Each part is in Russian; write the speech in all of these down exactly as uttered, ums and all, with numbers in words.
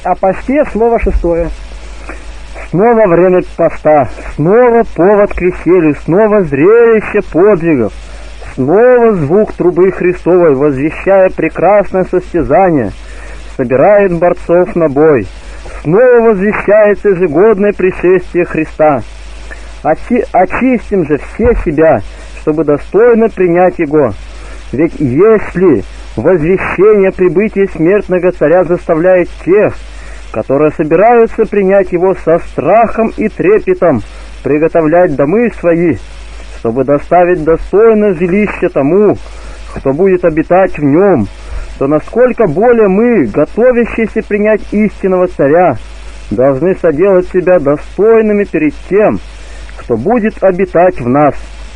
О посте слово шестое. Снова время поста, снова повод к веселью, снова зрелище подвигов, снова звук трубы Христовой, возвещая прекрасное состязание, собирает борцов на бой. Снова возвещается ежегодное пришествие Христа. Очи, очистим же все себя, чтобы достойно принять Его. Ведь если возвещение прибытия смертного царя заставляет тех, которые собираются принять его со страхом и трепетом, приготовлять домы свои, чтобы доставить достойное жилище тому, кто будет обитать в нем, то насколько более мы, готовящиеся принять истинного царя, должны соделать себя достойными перед тем, кто будет обитать в нас.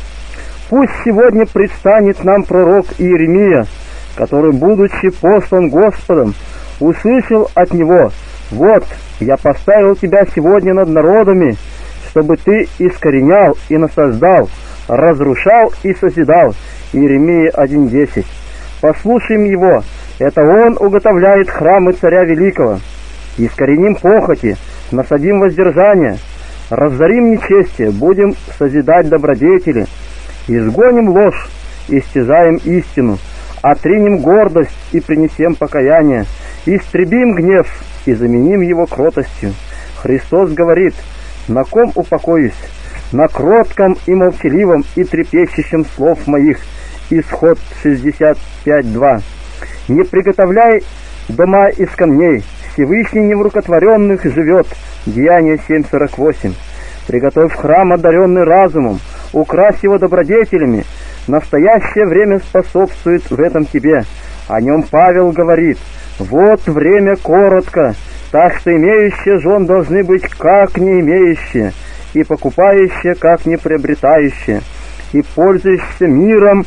Пусть сегодня предстанет нам пророк Иеремия, который, будучи послан Господом, услышал от него: «Вот, я поставил тебя сегодня над народами, чтобы ты искоренял и насаждал, разрушал и созидал». Иеремия один десять. Послушаем его, это он уготовляет храмы царя великого. Искореним похоти, насадим воздержание, разорим нечестие, будем созидать добродетели, изгоним ложь, истязаем истину, отринем гордость и принесем покаяние, истребим гнев и заменим его кротостью. Христос говорит: «На ком упокоюсь? На кротком и молчаливом и трепещущем слов моих». Исход шестьдесят пять два. «Не приготовляй дома из камней, Всевышний не в рукотворенных живет». Деяние семь сорок восемь. «Приготовь храм, одаренный разумом, укрась его добродетелями. Настоящее время способствует в этом тебе». О нем Павел говорит: «Вот время коротко, так что имеющие жен должны быть как не имеющие, и покупающие как не приобретающие, и пользующиеся миром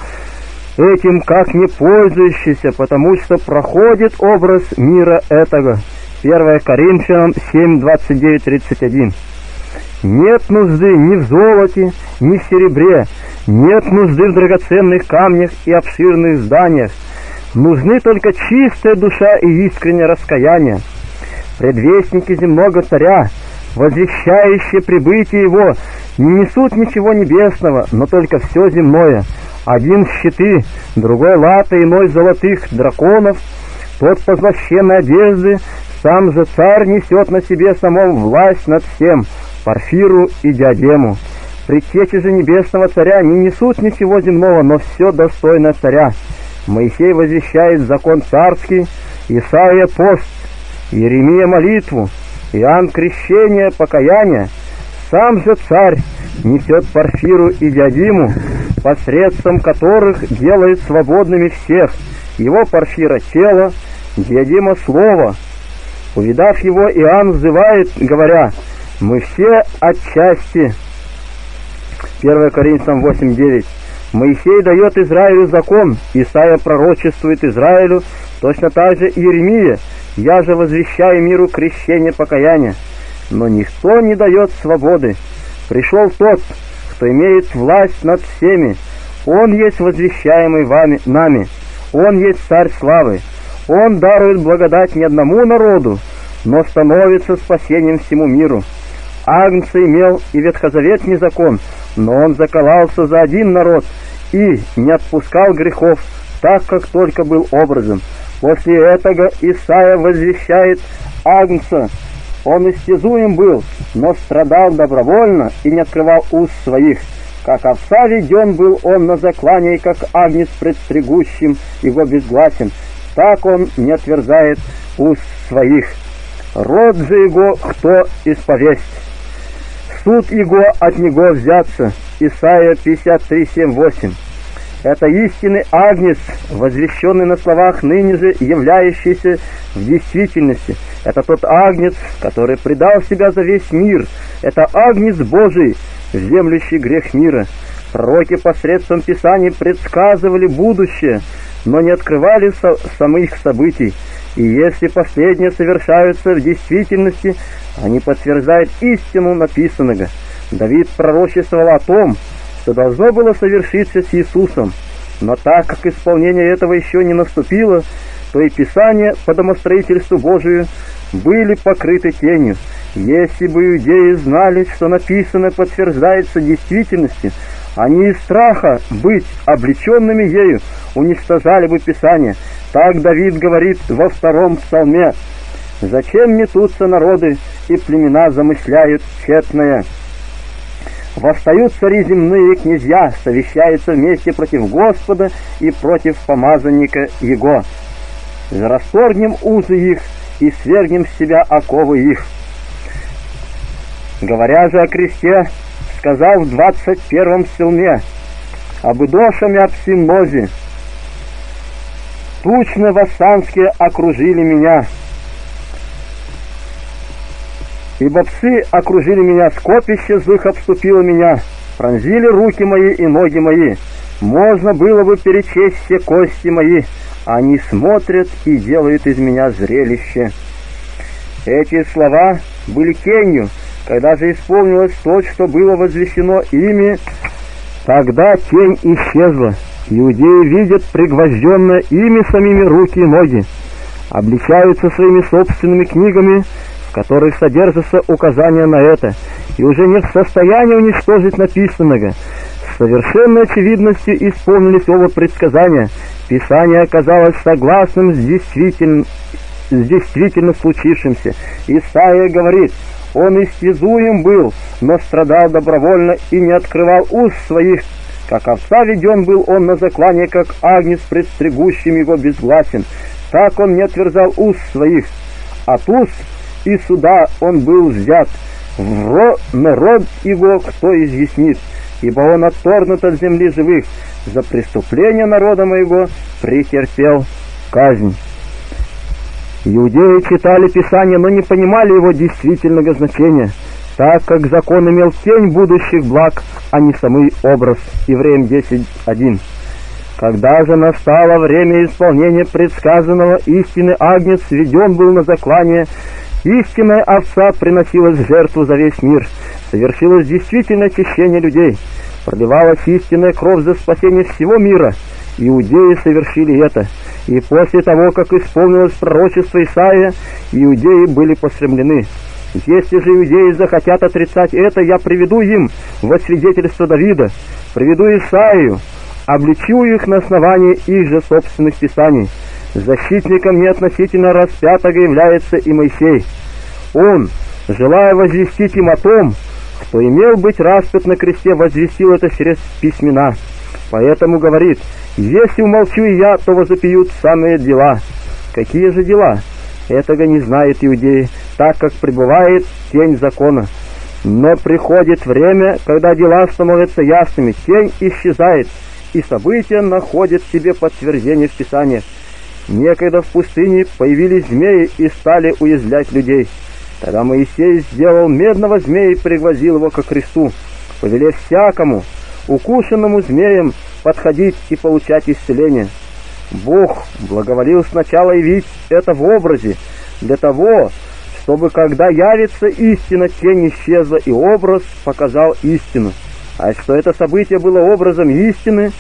этим как не пользующиеся, потому что проходит образ мира этого». первое Коринфянам семь двадцать девять тридцать один. «Нет нужды ни в золоте, ни в серебре, нет нужды в драгоценных камнях и обширных зданиях. Нужны только чистая душа и искреннее раскаяние. Предвестники земного царя, возвещающие прибытие его, не несут ничего небесного, но только все земное. Один щиты, другой латы, иной золотых драконов, тот позлощенной одежды, сам же царь несет на себе саму власть над всем, парфиру и диадему. Предтечи же небесного царя не несут ничего земного, но все достойно царя. Моисей возвещает закон царский, Исаия пост, Иеремия молитву, Иоанн крещение, покаяние. Сам же царь несет парфиру и диадиму, посредством которых делает свободными всех. Его парфира — тело, диадима — слово. Увидав его, Иоанн взывает, говоря: «Мы все отчасти». первое Коринфянам восемь девять. Моисей дает Израилю закон, Исаия пророчествует Израилю, точно так же Иеремия: «Я же возвещаю миру крещение, покаяние». Но никто не дает свободы. Пришел тот, кто имеет власть над всеми. Он есть возвещаемый вами, нами. Он есть царь славы. Он дарует благодать не одному народу, но становится спасением всему миру. Агнца имел и ветхозаветный закон, но он закололся за один народ и не отпускал грехов, так как только был образом. После этого Исаия возвещает Агнца: «Он истязуем был, но страдал добровольно и не открывал уст своих. Как овца веден был он на заклание, и как агнец пред стригущим его безгласен, так он не отверзает уст своих. Род же его кто исповесть? Суд его от него взяться». Исайя пятьдесят три семь восемь. Это истинный агнец, возвещенный на словах, ныне же являющийся в действительности. Это тот агнец, который предал себя за весь мир. Это агнец Божий, землющий грех мира. Пророки посредством Писаний предсказывали будущее, но не открывали со самих событий. И если последние совершаются в действительности, они подтверждают истину написанного. Давид пророчествовал о том, что должно было совершиться с Иисусом, но так как исполнение этого еще не наступило, то и Писание по домостроительству Божию были покрыты тенью. Если бы иудеи знали, что написано подтверждается действительностью, они из страха быть облеченными ею уничтожали бы Писание. Так Давид говорит во втором псалме: «Зачем метутся народы, и племена замышляют тщетное? Восстают цари земные и князья, совещаются вместе против Господа и против помазанника Его. Расторгнем узы их и свергнем с себя оковы их». Говоря же о кресте, сказал в двадцать первом псалме: «Об идошами об симнозе, тучно вассанские окружили меня, ибо псы окружили меня, скопище злых обступило меня, пронзили руки мои и ноги мои. Можно было бы перечесть все кости мои, они смотрят и делают из меня зрелище». Эти слова были тенью. Когда же исполнилось то, что было возвещено ими, тогда тень исчезла. Иудеи видят пригвожденно ими самими руки и ноги, обличаются своими собственными книгами, в которых содержатся указания на это, и уже не в состоянии уничтожить написанного. С совершенной очевидностью исполнились оба предсказания. Писание оказалось согласным с действительно, с действительно случившимся. Исаия говорит: «Он истязуем был, но страдал добровольно и не открывал уст своих. Как овца веден был он на заклание, как агнец пред стригущим его безгласен. Так он не отверзал уст своих. От уст и суда он был взят. В ро... народ его кто изъяснит? Ибо он отторгнут от земли живых. За преступление народа моего претерпел казнь». Иудеи читали Писание, но не понимали его действительного значения, так как закон имел тень будущих благ, а не самый образ. Евреям десять один. Когда же настало время исполнения предсказанного, истинный агнец введен был на заклание, истинная овца приносилась в жертву за весь мир, совершилось действительное очищение людей, проливалась истинная кровь за спасение всего мира. Иудеи совершили это, и после того, как исполнилось пророчество Исаия, иудеи были посрамлены. Если же иудеи захотят отрицать это, я приведу им во свидетельство Давида, приведу Исаию, обличу их на основании их же собственных писаний. Защитником неотносительно распятого является и Моисей. Он, желая возвестить им о том, кто имел быть распят на кресте, возвестил это через письмена. Поэтому говорит: «Если умолчу и я, то возопьют самые дела». Какие же дела? Этого не знают иудеи, так как пребывает тень закона. Но приходит время, когда дела становятся ясными, тень исчезает, и события находят себе подтверждение в Писаниях. Некогда в пустыне появились змеи и стали уязвлять людей. Тогда Моисей сделал медного змея и пригвоздил его ко кресту, повелев всякому укушенному змеем подходить и получать исцеление. Бог благоволил сначала явить это в образе, для того, чтобы, когда явится истина, тень исчезла, и образ показал истину. А что это событие было образом истины,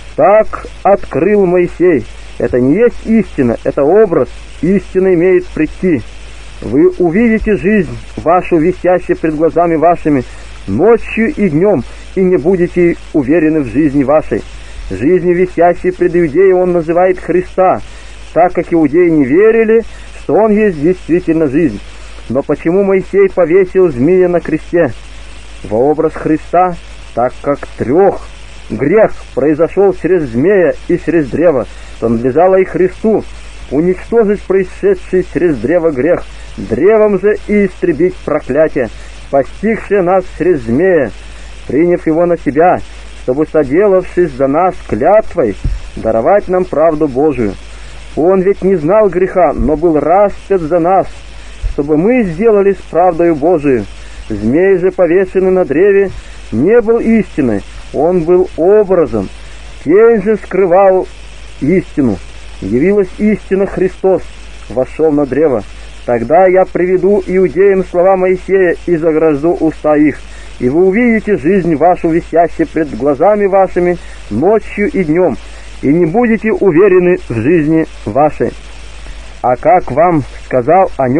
так открыл Моисей. Это не есть истина, это образ. Истина имеет прийти. Вы увидите жизнь вашу, висящую пред глазами вашими, ночью и днем, и не будете уверены в жизни вашей. Жизнью, висящей пред иудеей, он называет Христа, так как иудеи не верили, что он есть действительно жизнь. Но почему Моисей повесил змея на кресте? Во образ Христа, так как трех грех произошел через змея и через древо, то надлежало и Христу уничтожить происшедший через древо грех, древом же и истребить проклятие, постигшее нас через змея, приняв его на себя, чтобы, соделавшись за нас клятвой, даровать нам правду Божию. Он ведь не знал греха, но был распят за нас, чтобы мы сделались правдою Божию. Змей же, повешенный на древе, не был истиной, он был образом. Тень же скрывал истину. Явилась истина, Христос вошел на древо. Тогда я приведу иудеям слова Моисея и загражду уста их, и вы увидите жизнь вашу, висящую пред глазами вашими ночью и днем, и не будете уверены в жизни вашей. А как вам сказал о нем,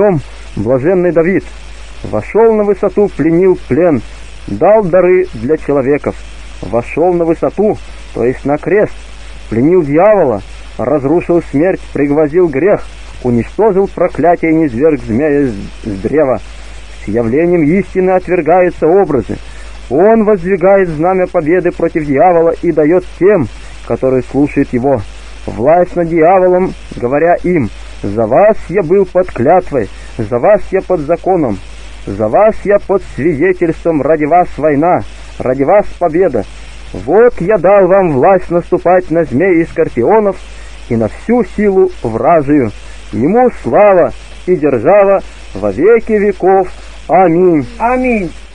блаженный Давид. Вошел на высоту, пленил плен, дал дары для человеков. Вошел на высоту, то есть на крест, пленил дьявола, разрушил смерть, пригвоздил грех, уничтожил проклятие и низверг змея с древа. С явлением истины отвергаются образы. Он воздвигает знамя победы против дьявола и дает тем, которые слушают его, власть над дьяволом, говоря им: «За вас я был под клятвой, за вас я под законом, за вас я под свидетельством, ради вас война, ради вас победа. Вот я дал вам власть наступать на змей и скорпионов и на всю силу вражию. Ему слава и держава во веки веков. Аминь». Аминь.